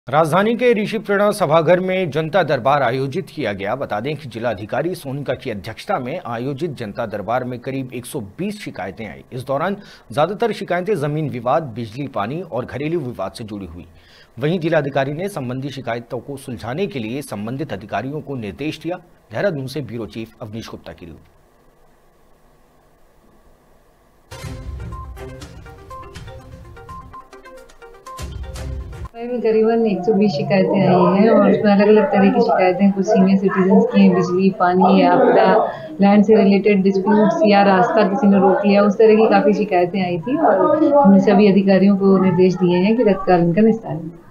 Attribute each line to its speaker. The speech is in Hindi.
Speaker 1: राजधानी के ऋषिप्रणा सभागार में जनता दरबार आयोजित किया गया। बता दें कि जिलाधिकारी सोनिका की अध्यक्षता में आयोजित जनता दरबार में करीब 120 शिकायतें आई। इस दौरान ज्यादातर शिकायतें जमीन विवाद, बिजली, पानी और घरेलू विवाद से जुड़ी हुई। वहीं जिलाधिकारी ने संबंधित शिकायतों को सुलझाने के लिए संबंधित अधिकारियों को निर्देश दिया। देहरादून से ब्यूरो चीफ अवनीश गुप्ता की रिपोर्ट।
Speaker 2: में करीबन 120 शिकायतें आई हैं और उसमें अलग अलग तरह की शिकायतें, कुछ सीनियर सिटीजन्स की हैं, बिजली, पानी, आपदा, लैंड से रिलेटेड डिस्प्यूट्स या रास्ता किसी ने रोक लिया, उस तरह की काफ़ी शिकायतें आई थी और हमने सभी अधिकारियों को निर्देश दिए हैं कि तत्काल इनका निस्तारण करें।